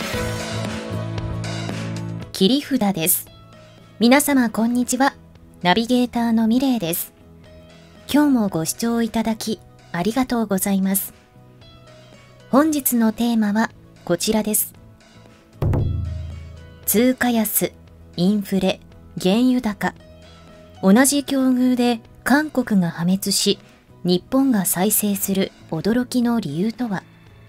切り札です。皆様こんにちは。ナビゲーターのミレイです。今日もご視聴いただきありがとうございます。本日のテーマはこちらです。通貨安、インフレ、原油高。同じ境遇で韓国が破滅し、日本が再生する驚きの理由とは。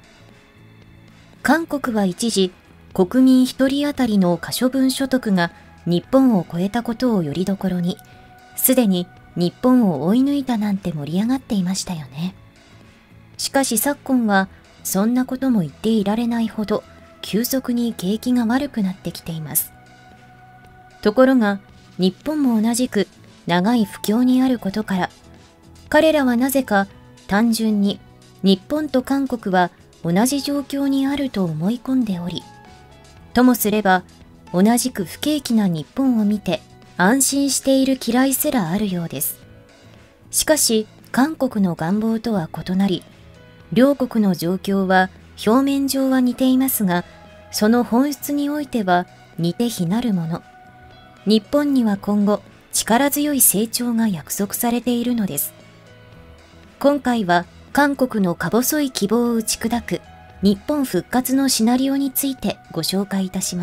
韓国は一時、国民1人当たりの可処分所得が日本を超えたことをよりどころに、すでに日本を追い抜いたなんて盛り上がっていましたよね。しかし昨今は、そんなことも言っていられないほど、急速に景気が悪くなってきています。ところが、日本も同じく長い不況にあることから、彼らはなぜか単純に日本と韓国は同じ状況にあると思い込んでおり、ともすれば同じく不景気な日本を見て安心している嫌いすらあるようです。しかし韓国の願望とは異なり、両国の状況は表面上は似ていますが、その本質においては似て非なるもの。日本には今後力強い成長が約束されているのです。今回は韓国のか細い希望を打ち砕く日本復活のシナリオについてご紹介いたします。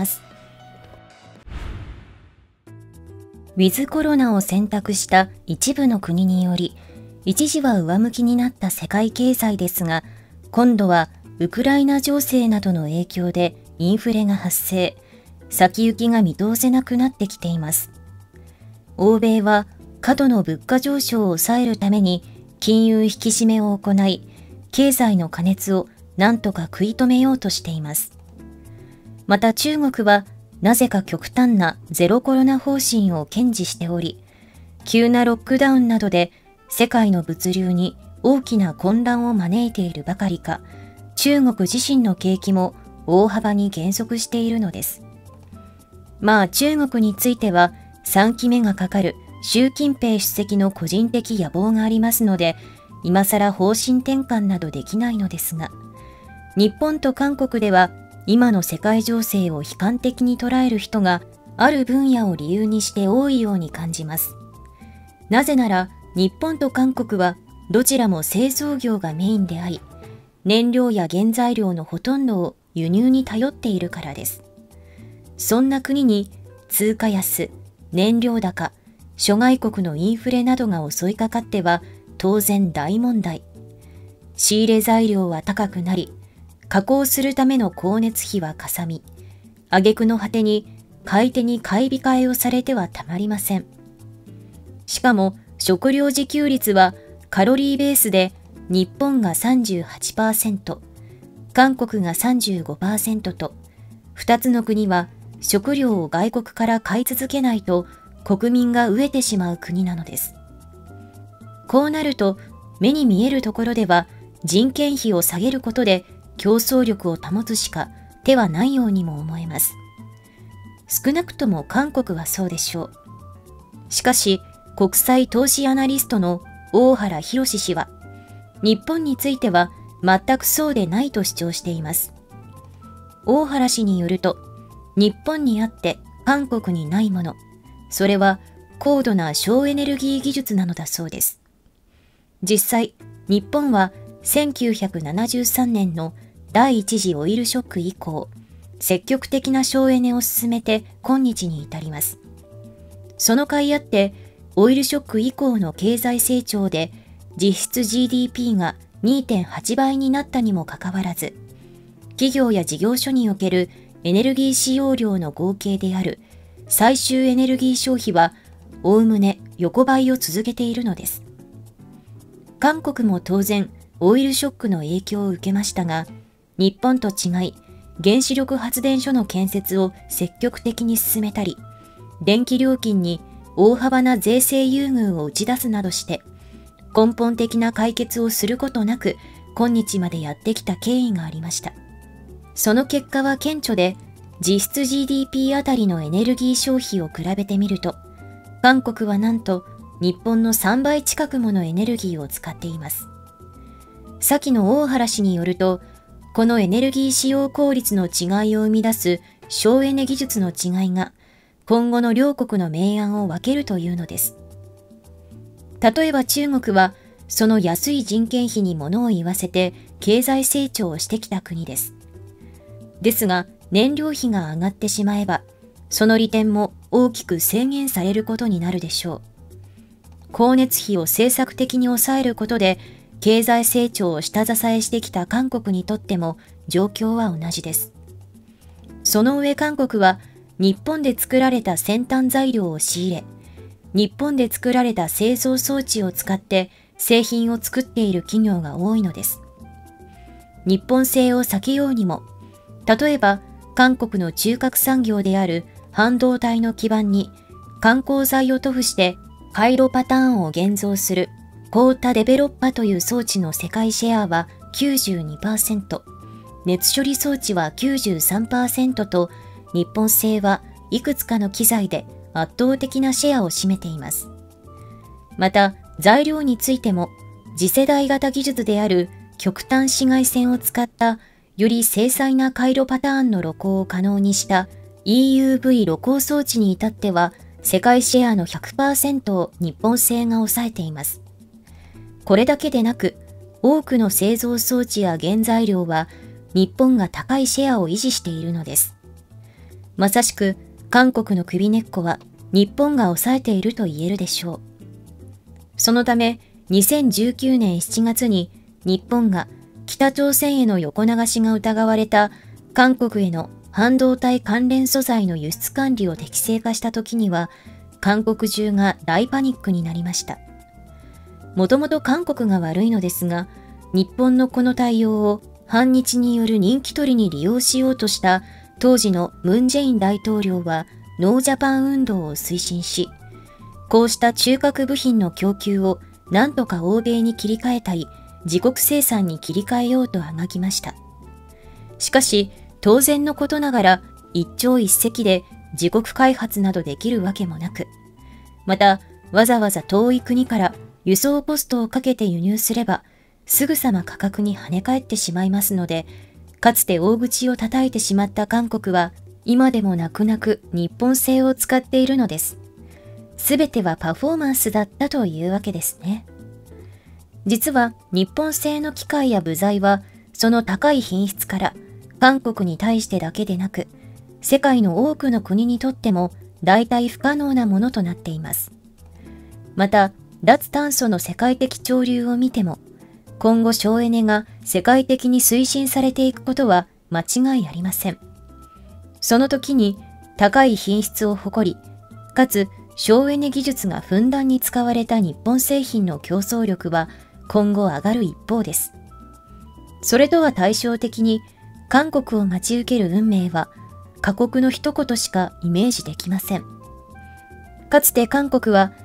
ウィズコロナを選択した一部の国により、一時は上向きになった世界経済ですが、今度はウクライナ情勢などの影響でインフレが発生、先行きが見通せなくなってきています。欧米は過度の物価上昇を抑えるために金融引き締めを行い、経済の過熱を何とか食い止めようとしています。また中国はなぜか極端なゼロコロナ方針を堅持しており、急なロックダウンなどで世界の物流に大きな混乱を招いているばかりか、中国自身の景気も大幅に減速しているのです。まあ中国については3期目がかかる習近平主席の個人的野望がありますので、今更方針転換などできないのですが、日本と韓国では今の世界情勢を悲観的に捉える人がある分野を理由にして多いように感じます。なぜなら日本と韓国はどちらも製造業がメインであり、燃料や原材料のほとんどを輸入に頼っているからです。そんな国に通貨安、燃料高、諸外国のインフレなどが襲いかかっては当然大問題。仕入れ材料は高くなり、加工するための光熱費はかさみ、挙句の果てに買い手に買い控えをされてはたまりません。しかも食料自給率はカロリーベースで日本が 38%、韓国が 35% と、2つの国は食料を外国から買い続けないと国民が飢えてしまう国なのです。こうなると目に見えるところでは人件費を下げることで競争力を保つしか手はないようにも思えます。少なくとも韓国はそうでしょう。しかし国際投資アナリストの大原博氏は日本については全くそうでないと主張しています。大原氏によると、日本にあって韓国にないもの、それは高度な省エネルギー技術なのだそうです。実際、日本は1973年の第一次オイルショック以降、積極的な省エネを進めて今日に至ります。その甲斐あって、オイルショック以降の経済成長で実質 GDP が 2.8 倍になったにもかかわらず、企業や事業所におけるエネルギー使用量の合計である最終エネルギー消費はおおむね横ばいを続けているのです。韓国も当然オイルショックの影響を受けましたが、日本と違い原子力発電所の建設を積極的に進めたり、電気料金に大幅な税制優遇を打ち出すなどして根本的な解決をすることなく今日までやってきた経緯がありました。その結果は顕著で、実質 GDP あたりのエネルギー消費を比べてみると、韓国はなんと日本の3倍近くものエネルギーを使っています。先の大原氏によると、 このエネルギー使用効率の違いを生み出す省エネ技術の違いが今後の両国の明暗を分けるというのです。例えば中国はその安い人件費に物を言わせて経済成長をしてきた国です。ですが燃料費が上がってしまえばその利点も大きく制限されることになるでしょう。光熱費を政策的に抑えることで経済成長を下支えしてきた韓国にとっても状況は同じです。その上韓国は日本で作られた先端材料を仕入れ、日本で作られた製造装置を使って製品を作っている企業が多いのです。日本製を避けようにも、例えば韓国の中核産業である半導体の基板に緩降剤を塗布して回路パターンを現像するコータデベロッパという装置の世界シェアは 92%、熱処理装置は 93% と日本製はいくつかの機材で圧倒的なシェアを占めています。また材料についても次世代型技術である極端紫外線を使ったより精細な回路パターンの露光を可能にした EUV 露光装置に至っては世界シェアの 100% を日本製が抑えています。これだけでなく、多くの製造装置や原材料は日本が高いシェアを維持しているのです。まさしく韓国の首根っこは日本が抑えていると言えるでしょう。そのため2019年7月に日本が北朝鮮への横流しが疑われた韓国への半導体関連素材の輸出管理を適正化した時には韓国中が大パニックになりました。もともと韓国が悪いのですが、日本のこの対応を反日による人気取りに利用しようとした当時のムン・ジェイン大統領はノージャパン運動を推進し、こうした中核部品の供給を何とか欧米に切り替えたり、自国生産に切り替えようとあがきました。しかし、当然のことながら一朝一夕で自国開発などできるわけもなく、またわざわざ遠い国から輸送コストをかけて輸入すれば、すぐさま価格に跳ね返ってしまいますので、かつて大口を叩いてしまった韓国は、今でも泣く泣く日本製を使っているのです。すべてはパフォーマンスだったというわけですね。実は日本製の機械や部材は、その高い品質から韓国に対してだけでなく、世界の多くの国にとっても代替不可能なものとなっています。また、脱炭素の世界的潮流を見ても、今後省エネが世界的に推進されていくことは間違いありません。その時に高い品質を誇り、かつ省エネ技術がふんだんに使われた日本製品の競争力は今後上がる一方です。それとは対照的に、韓国を待ち受ける運命は過酷の一言しかイメージできません。かつて韓国は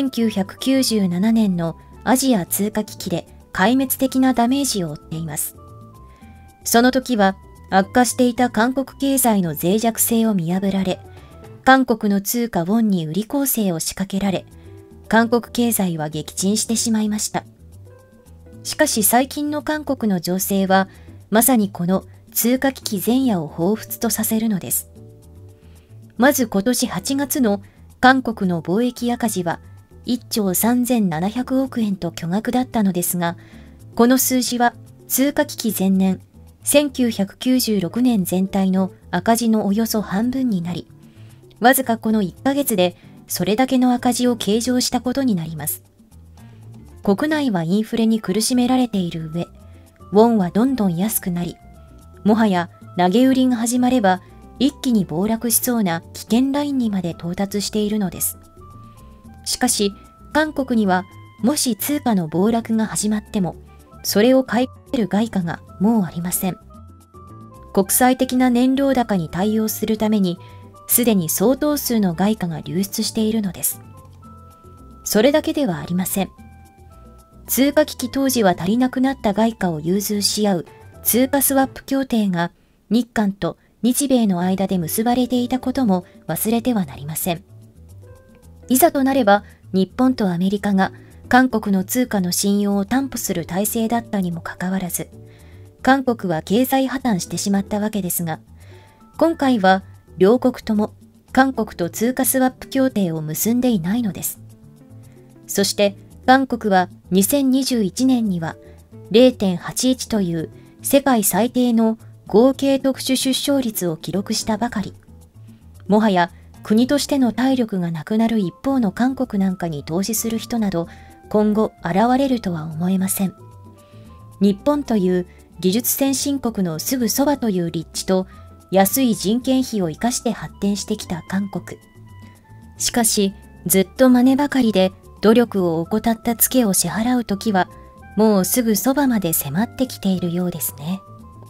1997年のアジア通貨危機で壊滅的なダメージを負っています。その時は悪化していた韓国経済の脆弱性を見破られ、韓国の通貨ウォンに売り攻勢を仕掛けられ、韓国経済は撃沈してしまいました。しかし最近の韓国の情勢は、まさにこの通貨危機前夜を彷彿とさせるのです。まず今年8月の韓国の貿易赤字は1兆3700億円と巨額だったのですが、この数字は通貨危機前年、1996年全体の赤字のおよそ半分になり、わずかこの1ヶ月でそれだけの赤字を計上したことになります。国内はインフレに苦しめられている上、ウォンはどんどん安くなり、もはや投げ売りが始まれば一気に暴落しそうな危険ラインにまで到達しているのです。しかし、韓国にはもし通貨の暴落が始まっても、それを買い込める外貨がもうありません。国際的な燃料高に対応するために、すでに相当数の外貨が流出しているのです。それだけではありません。通貨危機当時は足りなくなった外貨を融通し合う通貨スワップ協定が日韓と日米の間で結ばれていたことも忘れてはなりません。いざとなれば日本とアメリカが韓国の通貨の信用を担保する体制だったにもかかわらず、 韓国は経済破綻してしまったわけですが、今回は両国とも韓国と通貨スワップ協定を結んでいないのです。そして韓国は2021年には 0.81 という世界最低の合計特殊出生率を記録したばかり。もはや国としての体力がなくなる一方の韓国なんかに投資する人など今後現れるとは思えません。日本という技術先進国のすぐそばという立地と安い人件費を生かして発展してきた韓国。しかしずっと真似ばかりで努力を怠ったツケを支払う時はもうすぐそばまで迫ってきているようですね。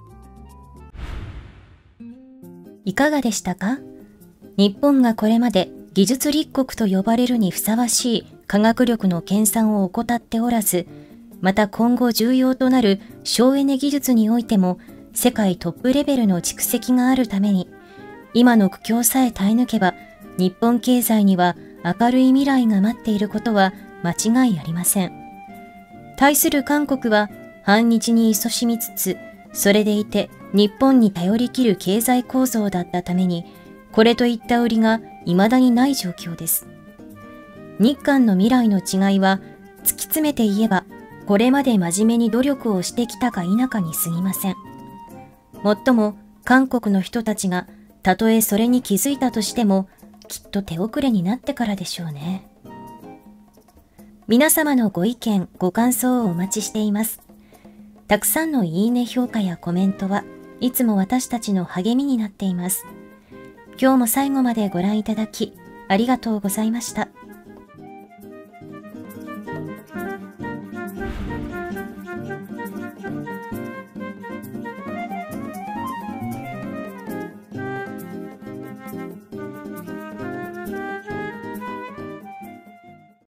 いかがでしたか？日本がこれまで技術立国と呼ばれるにふさわしい科学力の研鑽を怠っておらず、また今後重要となる省エネ技術においても世界トップレベルの蓄積があるために、今の苦境さえ耐え抜けば日本経済には明るい未来が待っていることは間違いありません。対する韓国は反日に勤しみつつ、それでいて日本に頼りきる経済構造だったために、これといった売りが未だにない状況です。日韓の未来の違いは、突き詰めて言えば、これまで真面目に努力をしてきたか否かに過ぎません。もっとも、韓国の人たちが、たとえそれに気づいたとしても、きっと手遅れになってからでしょうね。皆様のご意見、ご感想をお待ちしています。たくさんのいいね評価やコメントはいつも私たちの励みになっています。今日も最後までご覧いただきありがとうございました。